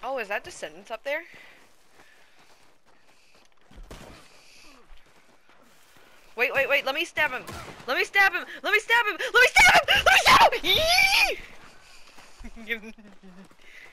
Oh, is that Descendants up there? Wait, wait, wait, let me stab him! Let me stab him! Let me stab him! Let me stab him! Let me stab him!